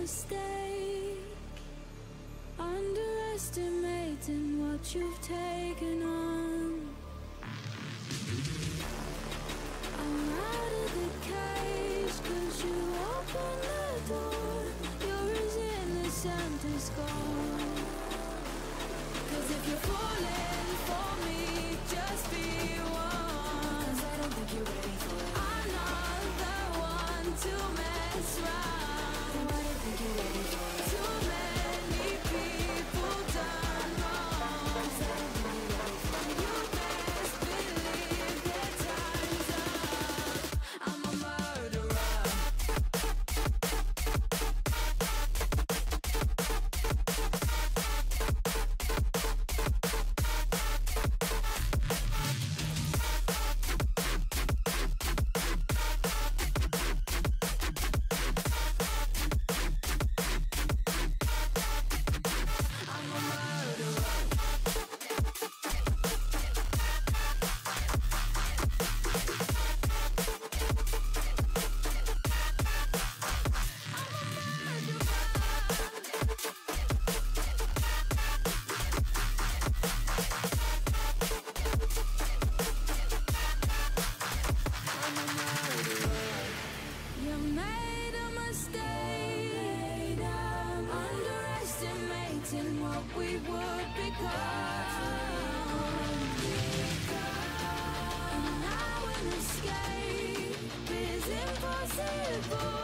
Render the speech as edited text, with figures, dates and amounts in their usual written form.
mistake, underestimating what you've taken on. I'm out of the cage, 'cause you opened the door. You're as innocent as gold. 'Cause if you're falling for me, just be one. 'Cause I don't think you're ready for it. I'm not the one to mess around. Then I don't think you're ready for it. Too many people done wrong. 'Cause I don't think you're ready for it. You best believe that time's up. I'm a murderer. You made a mistake, underestimating what we would become. And now an escape is impossible.